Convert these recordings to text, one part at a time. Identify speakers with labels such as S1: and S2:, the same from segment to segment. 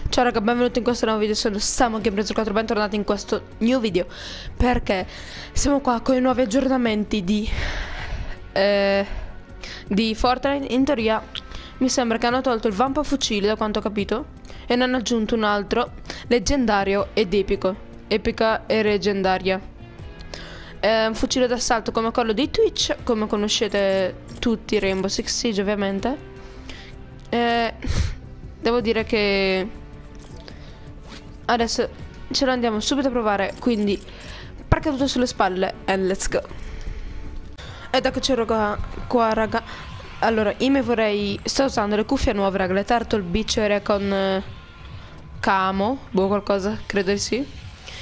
S1: Ciao raga, benvenuti in questo nuovo video, sono Samu Gameplays 4, bentornati in questo new video. Perché siamo qua con i nuovi aggiornamenti di Fortnite. In teoria mi sembra che hanno tolto il vampo fucile, da quanto ho capito, e ne hanno aggiunto un altro, leggendario ed epico. Epica e leggendaria. Un fucile d'assalto come quello di Twitch, come conoscete tutti, Rainbow Six Siege ovviamente. Devo dire che adesso ce lo andiamo subito a provare, quindi parca tutto sulle spalle e let's go. Ed eccoci qua raga. Allora, sto usando le cuffie nuove raga, le Turtle Beach con camo, boh, qualcosa, credo di sì.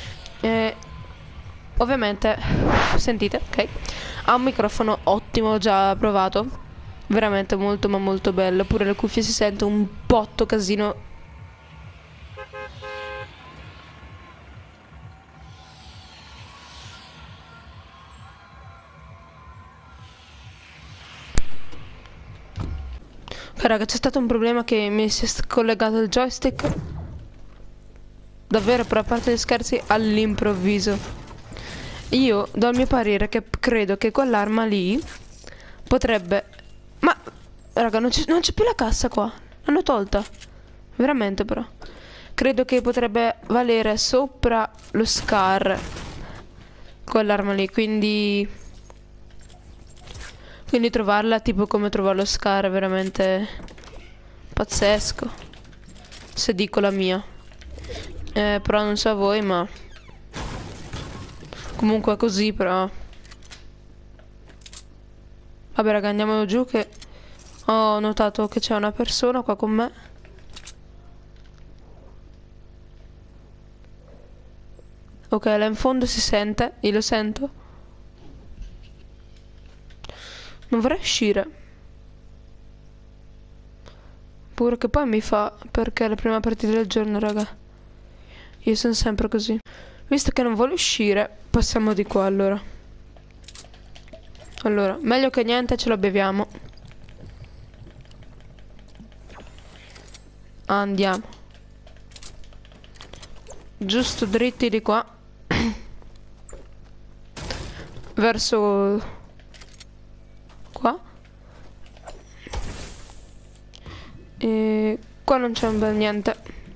S1: Ovviamente, sentite, ok? Ha un microfono ottimo, già provato, veramente molto ma molto bello. Pure le cuffie si sente un botto casino. Ok raga, c'è stato un problema che mi si è scollegato il joystick. Davvero, però a parte gli scherzi, all'improvviso. Io do il mio parere che credo che quell'arma lì potrebbe... Ma, raga, non c'è più la cassa qua. L'hanno tolta. Veramente però. Credo che potrebbe valere sopra lo Scar quell'arma lì, quindi trovarla tipo come trovare lo Scar è veramente pazzesco, se dico la mia. Però non so voi, ma comunque è così. Però vabbè raga, andiamo giù che ho notato che c'è una persona qua con me. Ok, là in fondo si sente, io lo sento. Non vorrei uscire, pure che poi mi fa, perché è la prima partita del giorno raga. Io sono sempre così. Visto che non vuole uscire, passiamo di qua allora. Allora, meglio che niente, ce la beviamo. Andiamo. Giusto dritti di qua. Verso qua. E qua non c'è un bel niente.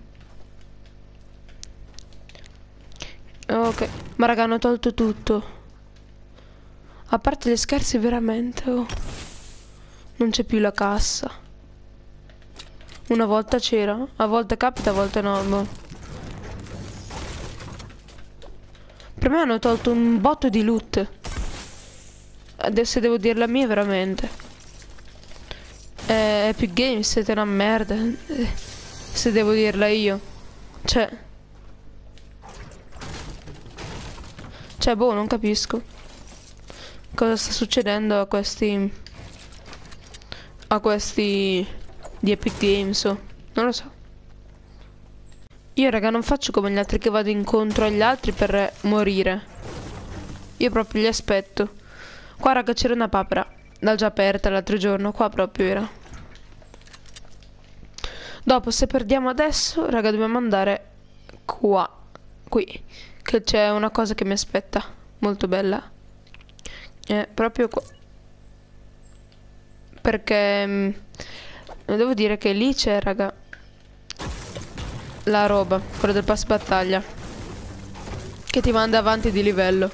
S1: Ok, ma raga, hanno tolto tutto. A parte gli scherzi, veramente, oh. Non c'è più la cassa. Una volta c'era, a volte capita, a volte no, boh. Per me hanno tolto un botto di loot. Adesso devo dire la mia veramente. Epic Games siete una merda. Se devo dirla io. Cioè, boh, non capisco cosa sta succedendo a questi di Epic Games, oh. Non lo so. Io raga non faccio come gli altri che vado incontro agli altri per morire. Io proprio li aspetto. Qua raga c'era una papera, l'ho già aperta l'altro giorno, qua proprio era. Dopo se perdiamo adesso raga dobbiamo andare qui, che c'è una cosa che mi aspetta, molto bella. Proprio qua. Perché devo dire che lì c'è raga la roba, quella del pass battaglia, che ti manda avanti di livello.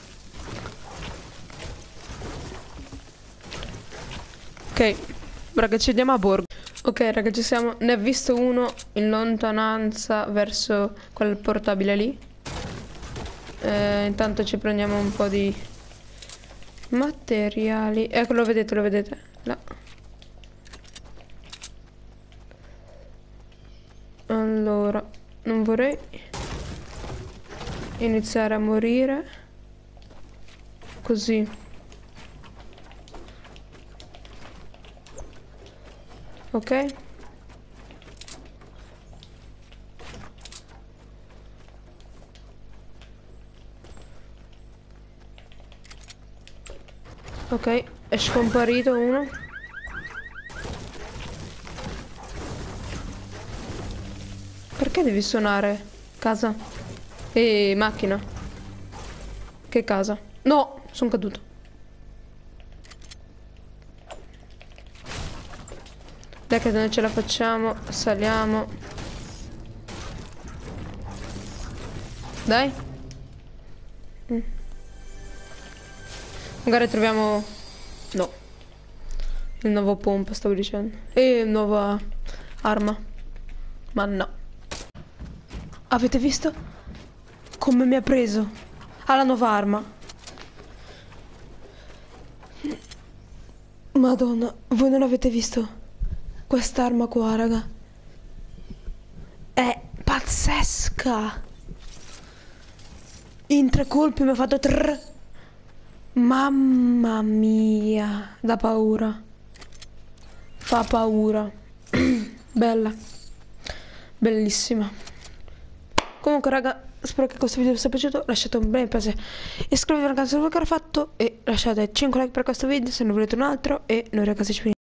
S1: Ok, raga, ci andiamo a borgo. Ok, raga, ci siamo. Ne ho visto uno in lontananza verso quel portabile lì. Intanto ci prendiamo un po' di materiali. Ecco, lo vedete? Là. Allora, non vorrei iniziare a morire così. Ok. Ok, è scomparito uno. Perché devi suonare? Casa? Macchina. Che casa? No, sono caduto. Dai che noi ce la facciamo. Saliamo. Dai. Magari troviamo... No. Il nuovo pompa, stavo dicendo. E nuova arma. Ma no. Avete visto? Come mi ha preso? Ha la nuova arma. Madonna, voi non avete visto quest'arma qua, raga? È pazzesca. In 3 colpi mi ha fatto 3. Mamma mia, da paura. Fa paura. Bella. Bellissima. Comunque raga, spero che questo video vi sia piaciuto. Lasciate un bel mi piace, iscrivetevi al canale se non l'avete ancora fatto, e lasciate 5 like per questo video se ne volete un altro. E noi ragazzi ci vediamo.